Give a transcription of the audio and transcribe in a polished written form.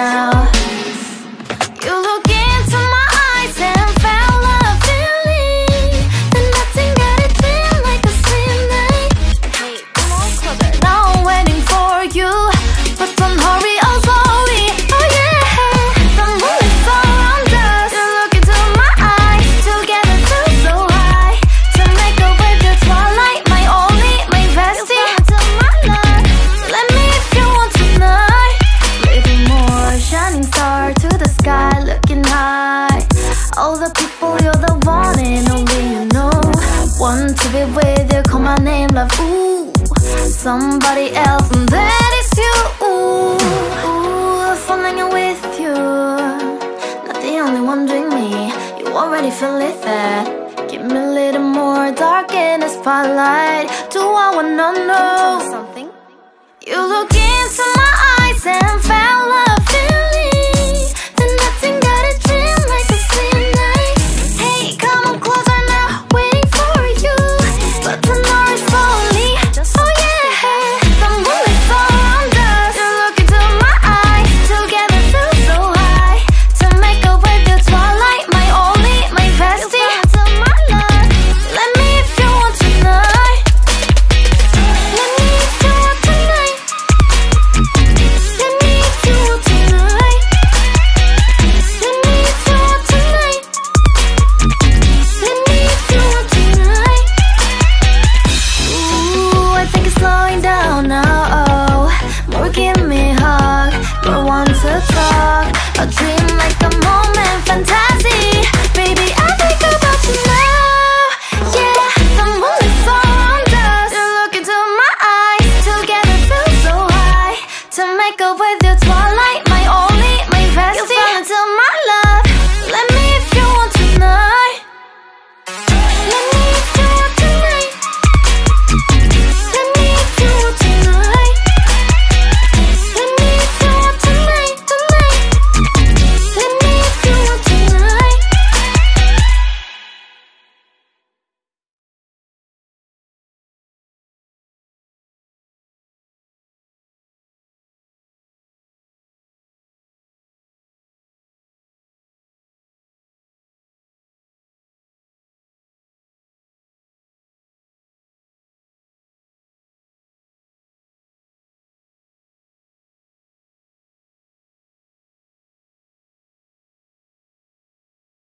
now. You look into my eyes and found love feeling. Then nothing got it feel like a slim night. Hey, come on, closer. Now I'm waiting for you, but don't hurry, oh slowly. Oh yeah, the moon is around us. You look into my eyes, together feel so high. To make a wave the twilight, my only, my bestie. You fall into my love. Let me if you want tonight. Little more shining star to the sky, looking high. All the people, you're the one and only you know. Want to be with you, call my name, love, ooh. Somebody else, and that is you, ooh. Ooh, falling in with you. Not the only one doing me, you already feel it there. Give me a little more dark in the spotlight. Do I wanna know something? You look into my eyes and found love